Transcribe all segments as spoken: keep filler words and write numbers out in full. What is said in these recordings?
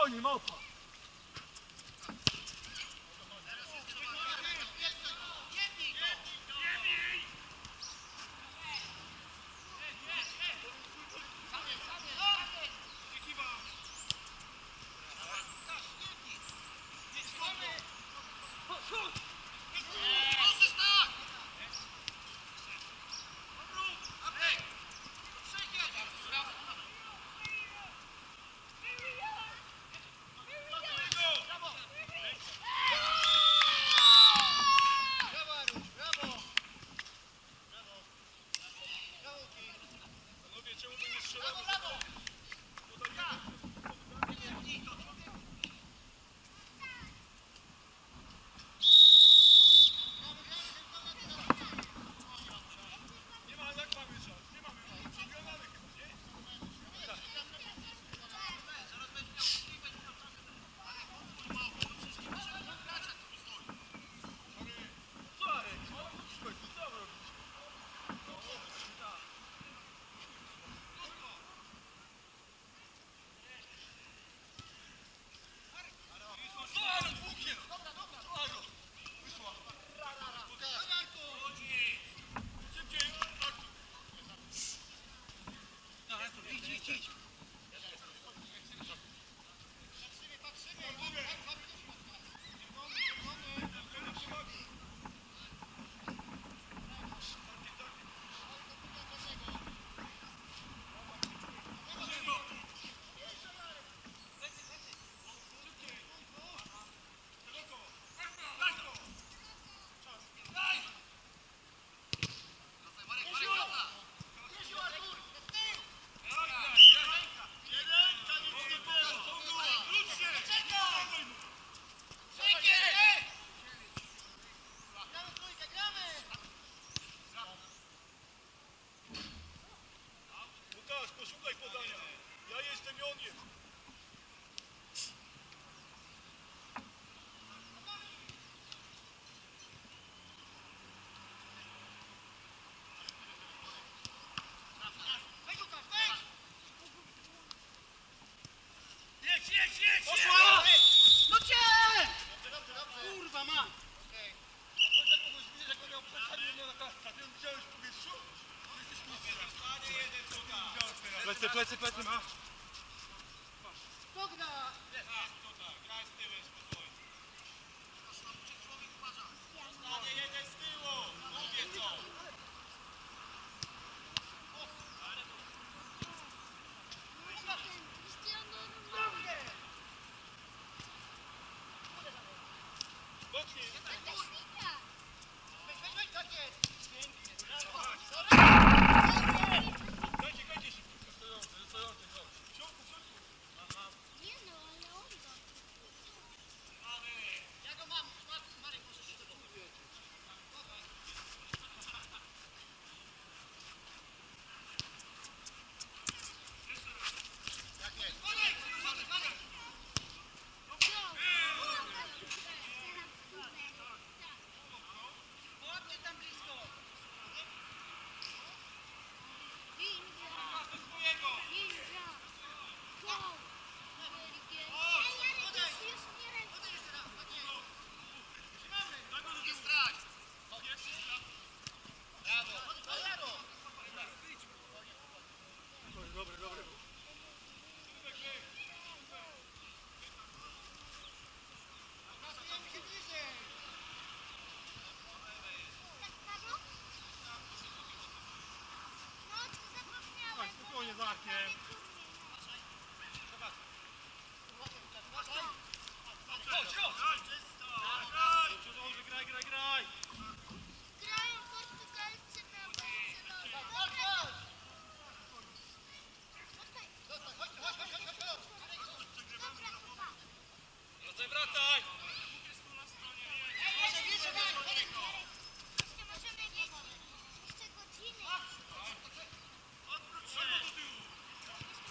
Goni, małpa! Poszła! No cię! Kurwa ma! Plecy, plecy, plecy ma! Pogna! Jedzie z tyłu! Mówię co! Spokojnie, Zarkiem. Graj, graj, graj! Grają Portugalcy na Barcelonie. Wracaj, wracaj! Jeszcze możemy jeszcze godziny.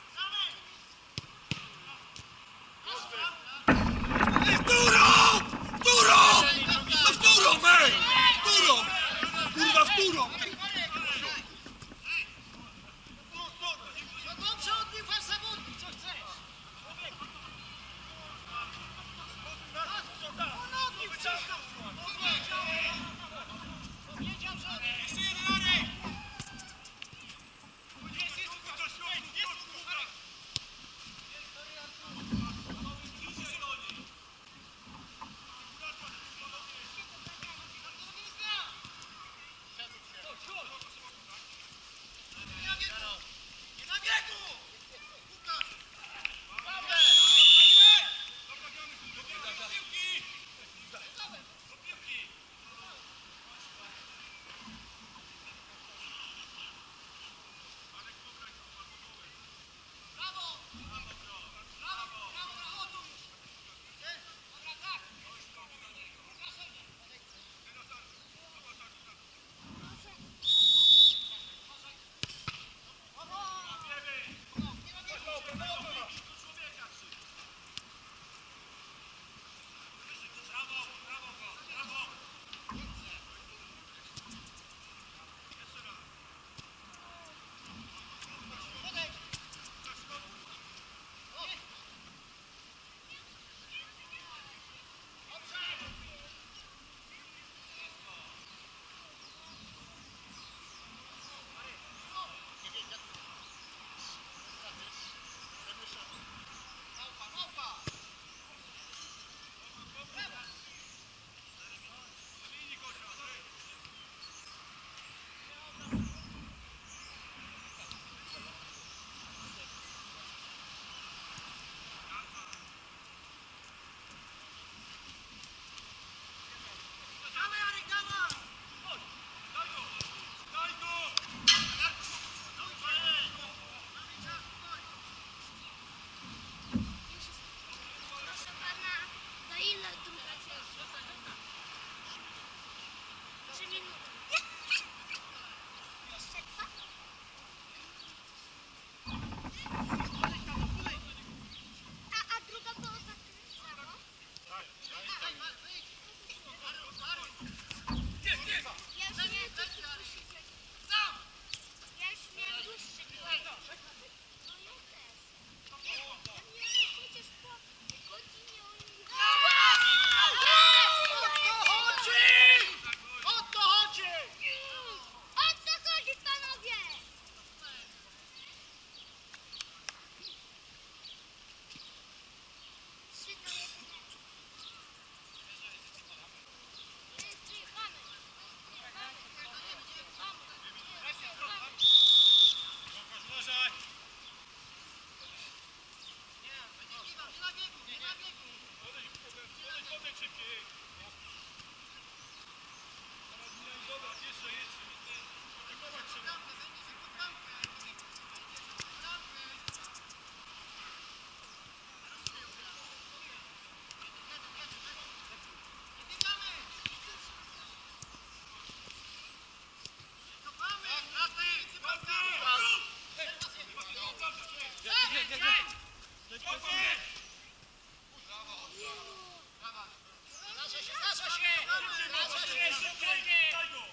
Zdarza się, zdarza się! Zdarza się, spokojnie!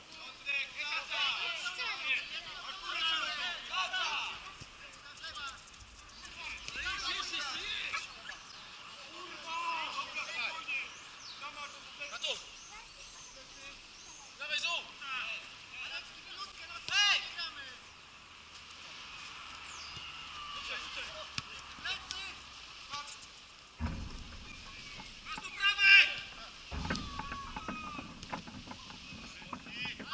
Dawaj, Zu! Hej! Masz do prawej!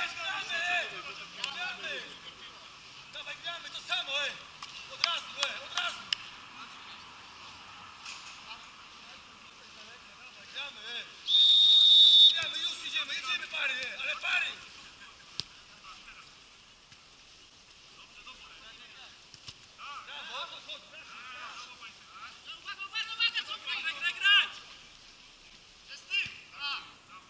jest, gramy, ej! Gramy! Dawaj, gramy, to samo, ej! Od razu, ej, od razu! Gramy, ej! Gramy, już idziemy, jedziemy pary, ej, ale pary! Brawo, chodź, chodź, Uwaga, uwaga, uwaga, co graj, graj, graj, graj! Jest ty! Dobra.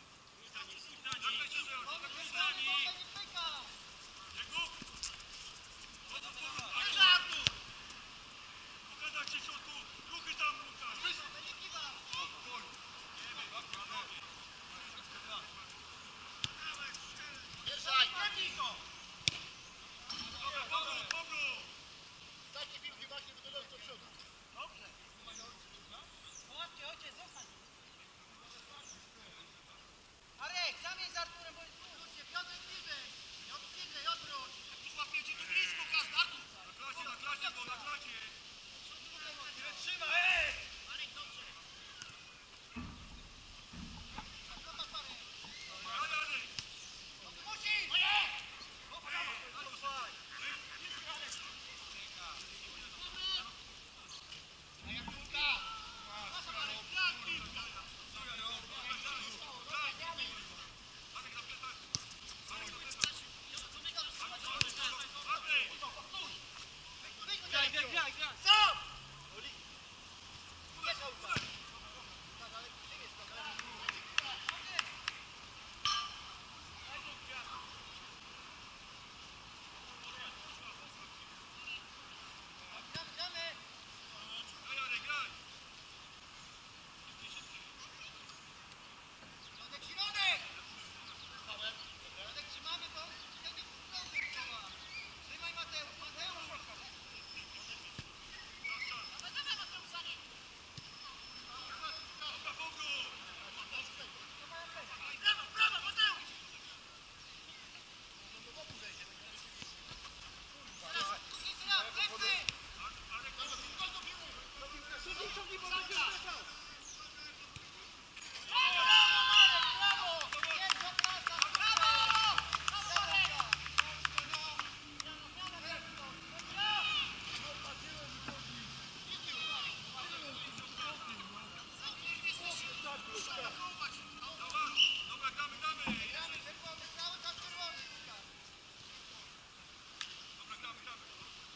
Nie za tu! Pokazać się środku. Ruchy tam, Łukasz. Wjeżdżaj! Powrót, powrót. Takie piłki właśnie wyglądają do przodu. Dobrze. Połapcie, ojciec, zostań. Arek, zamień z Arturem, bo jest tu. Ludzie, Piotr bliżej. Piotr bliżej, odwróć. Już łapiecie tu blisko, Kazm, Artur. Na klasie, na klasie, bo na klasie. Nie trzyma, ej! Arek, dobrze. Zobacz, Arek. Daj, Adek. No to musi! Moje! A jak piłka? Proszę, Arek, jak piłka? Graj, graj, graj, graj! Stop! Daj, Adek, graj. Środek, środek! Środek trzymamy, bo wtedy kurwa. Trzymaj, Mateusz, Mateusz! Dawaj, dawaj, Mateusz, za nim! Dobra, powrót. Brawo, brawo, Mateusz! Teraz, teraz, plecy! Brawo, Marek, brawo! Jest do praca, brawo! Brawo, Marek! Dobra, gramy, gramy. Gramy, czerwony, cały czas czerwony! Dobra, gramy, gramy.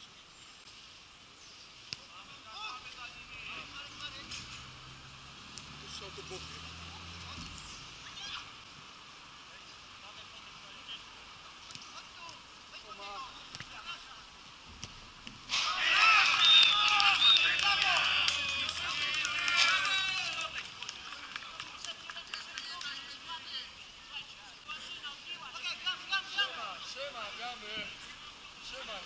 Strzał to bokiem. Trzyma, gramy! Trzymaj!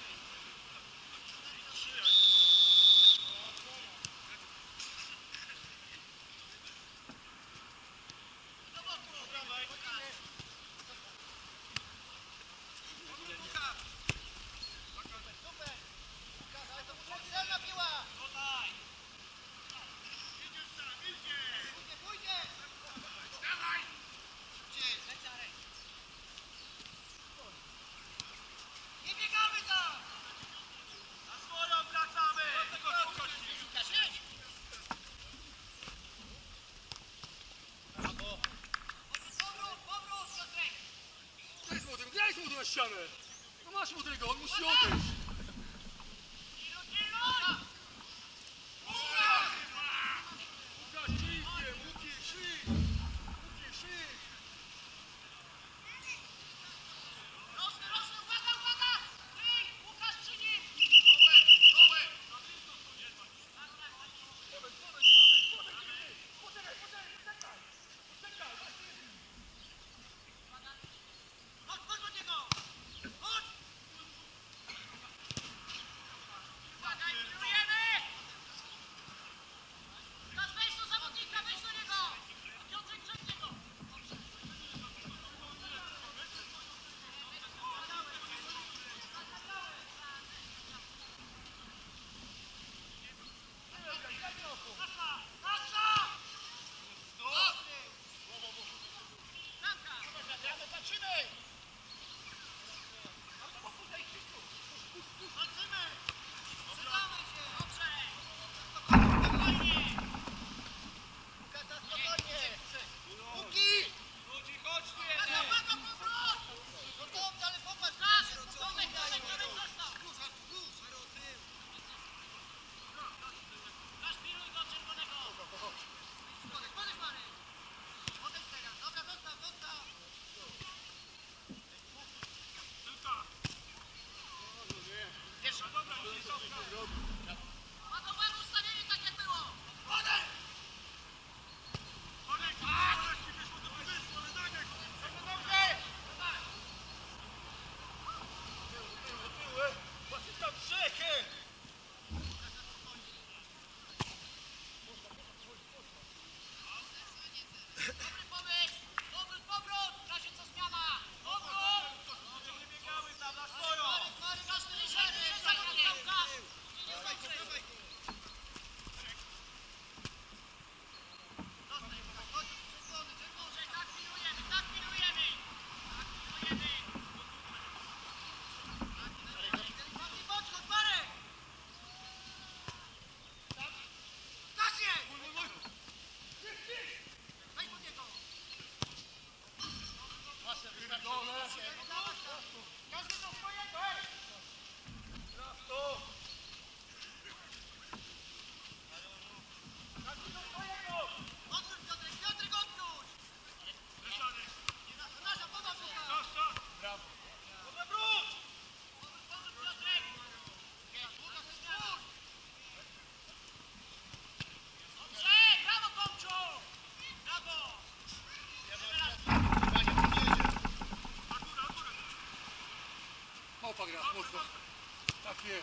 Celna piła! Pójdzie, pójdzie! Dawaj! Szybciej! Leć, Arek! Nie biegamy tam! Na swoją wracamy! Piłka, siedź! Brawo! Powrót, powrót, Piotrek! Graj z młodym, graj z młodym na ścianę! No masz młodego, on musi odejść! Kilo, kilo! Łukasz, ślizgiem! Łuki, ślizg! Łuki, ślizg! Roczny, roczny, uwaga, uwaga! Kryj! Łukasz przy nim! Dołek, dołek! Podejdź, podejdź, podejdź, podejdź! Poczekaj, poczekaj, poczekaj! Poczekaj! Chodź, chodź do niego! Chodź! Chopa gra, mocno. Tak jest.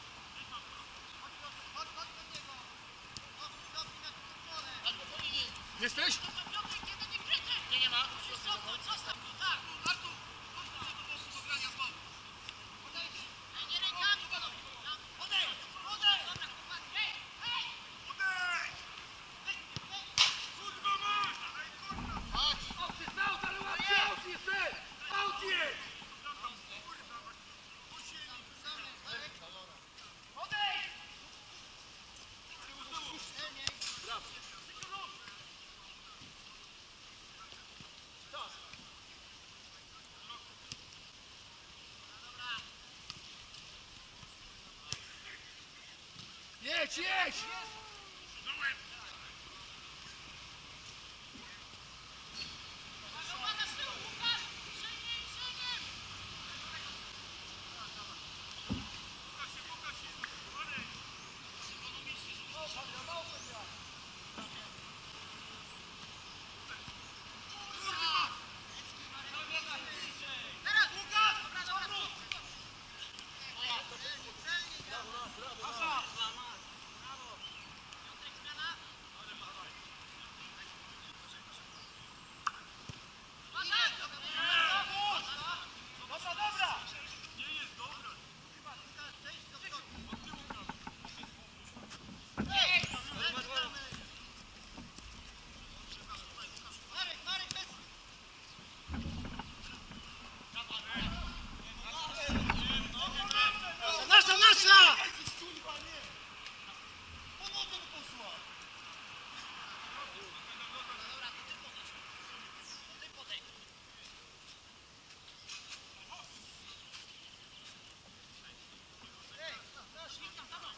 Chodź, chodź do niego. Dobrze, dobrze, na kontrolę. Jesteś? Nie, nie ma. Zostaw tu, tak. Artur, chodź do tego boku do grania z małą. Odejdź. Nie rękami, panowie. Odejdź, odejdź. Dobra, kurwa, hej, hej. Odejdź! Kurwa mać! Ej, kurwa! Chodź. Aut jest aut, ale łapcie aut jest! Aut jest! Odejdź. Jedź, jedź! Pokaż się, pokaż się! Odejdź! Teraz, Łukasz. Dobra, dobra. Dobra, dobra! Nie jest dobra! Marek, Marek, bez... Nasza, nasza! Pomogę mu posłać. Dobra, to ty podejdź. To ty podejdź. Ej, no, śliwka, dawaj.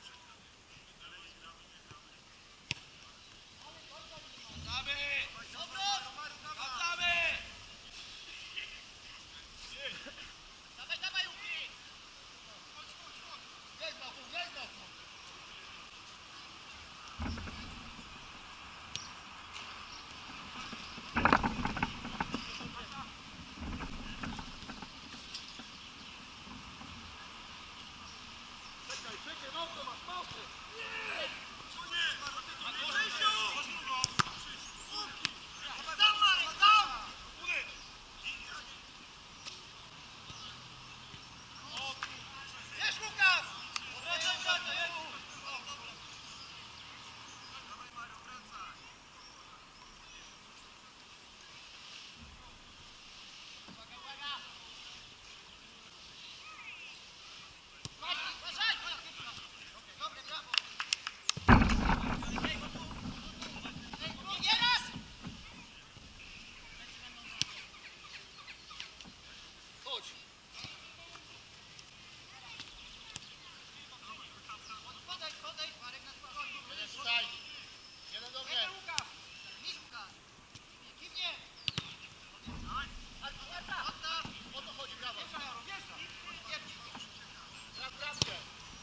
Wracamy! Dobra! Wracamy! Dawaj, dawaj, Łuki! Jedź na pół, jedź na pół! Czekaj, czekaj, mocno masz, mocno! Dam, Marek, dam! Jest Łukasz! Wracaj, wracaj, jedź! Uwaga, uwaga! Uważaj, uważaj! Dobre, brawo! Ej, go tu, tu, tu, tu! Ej, tu, nie raz! Chodź! Podejdź, podejdź, Marek, na spokojnie. Tutaj. Jeden do mnie. Ej, Łukasz! Miś, Łukasz! Kiwnie! Artur, Artur! Odstaw! O to chodzi, brawo. Na bramkę.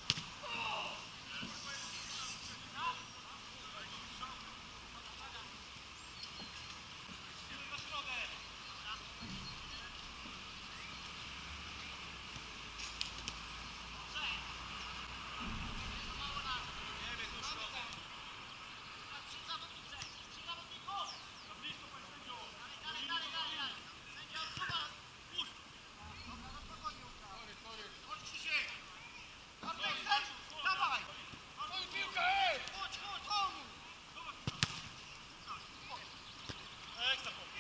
Dalej, dalej, dalej, dalej! Sędzia odsuwa! Dobra, no spokojnie, Łukasz! Sorry, sorry. Chodź, Krzysiek! Bartek, chodź! Dawaj! Oj, piłka, ej! Chodź, chodź, pomóż! Ekstra, chłopie!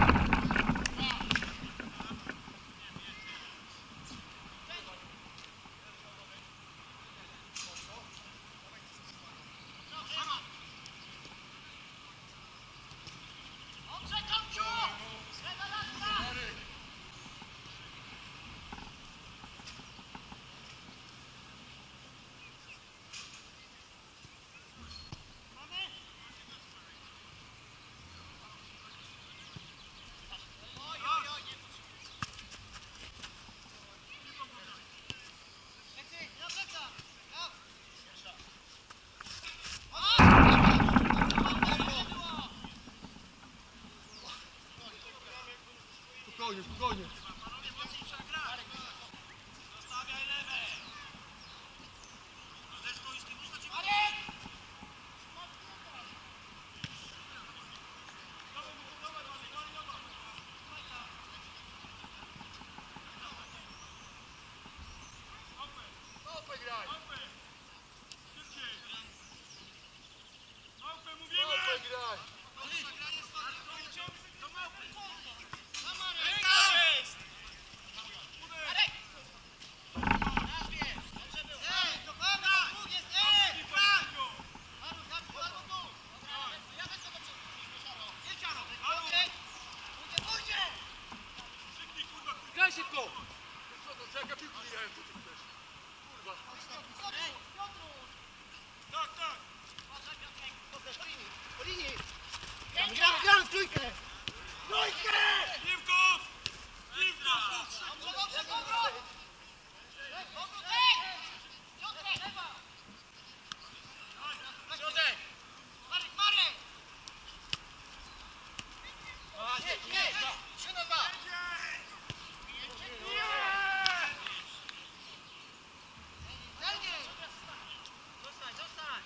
Dobrze, Tomciu! Rewelacja! Mamy? Oj, oj, oj, nie Lecy, na plecach! Ja! Spokojnie, spokojnie. graj. Małpę! Szybciej! Małpę Małpę mówimy! graj. Do małpy! Marek! Raz jest! Dobrze było! Ej, to pana! Dwóch jest! Ej! Frank! Haru, Haru, albo tu! Ja wezmę do przodu. Nie ciaro! Dobry! Pójdzie, pójdzie! Krzyknij, kurwa, kurwa! Graj szybko! Co to, co jaka piłka nie co ty chcesz? Kurwa. Ej, Piotruś! Tak, tak! Uważaj, Piotrek! Pokaż po linii. Po linii. Gramy, gramy, gramy w trójkę. Trójkę! Piłków! Piłków! Dobrze, dobrze, powrót! Powrót, ej! Piotrek! Lewa! Środek! Marek, Marek! Jedź, jedź. Trzy na dwa. Celnie! Zostań, zostań!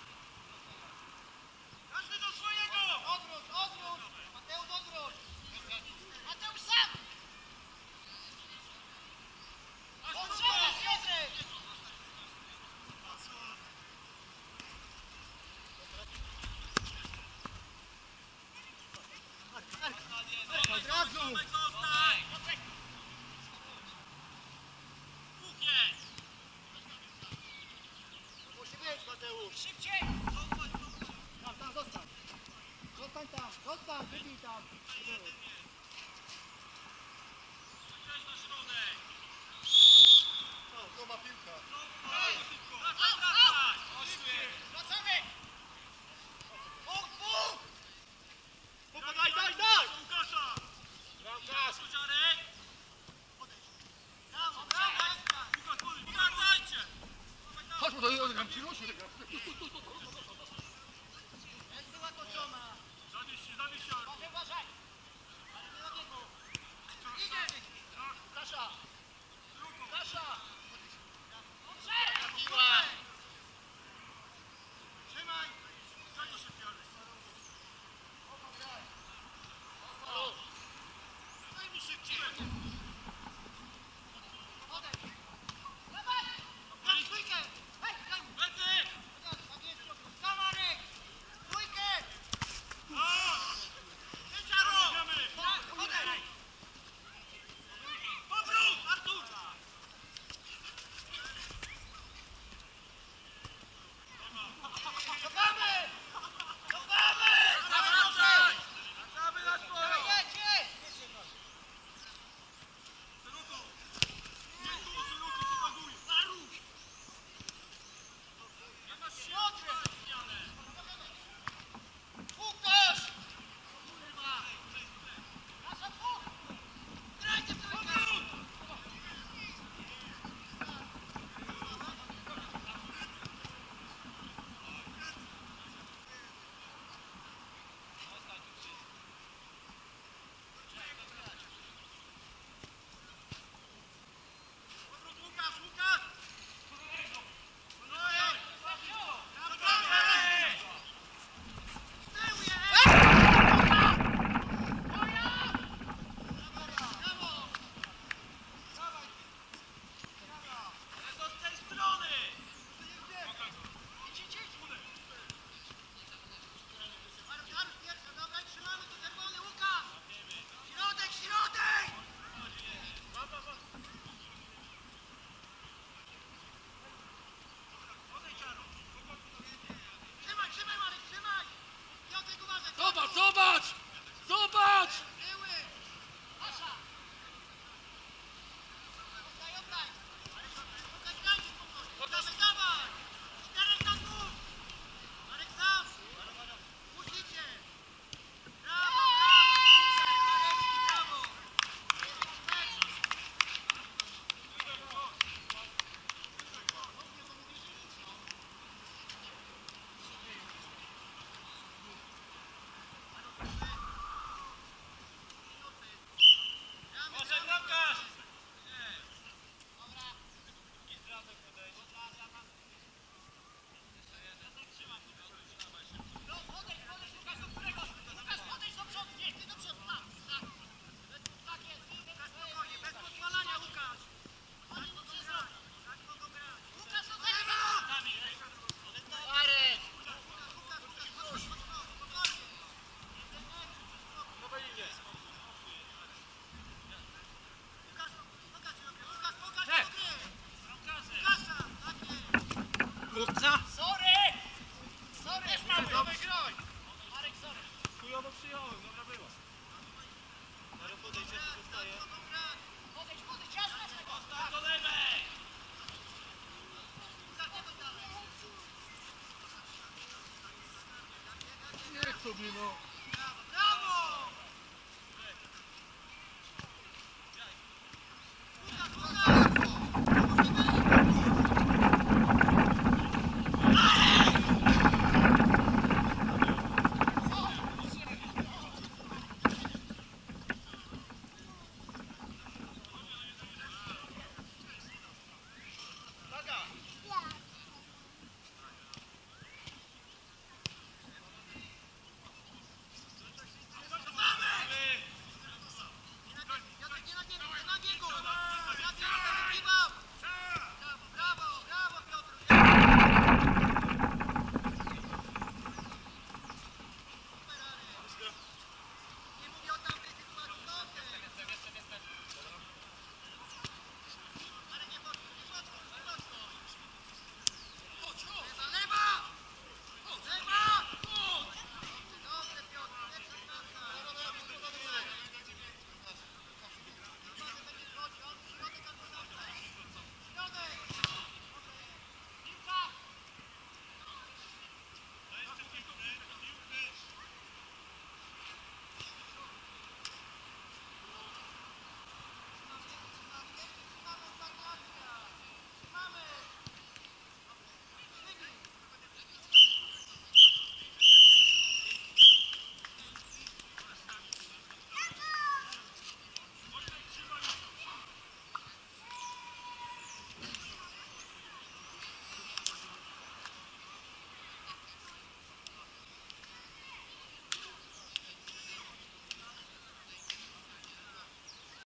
Każdy do swojego! Odwrót, odwrót! Mateusz, odwrót! Mateusz sam! drużyno.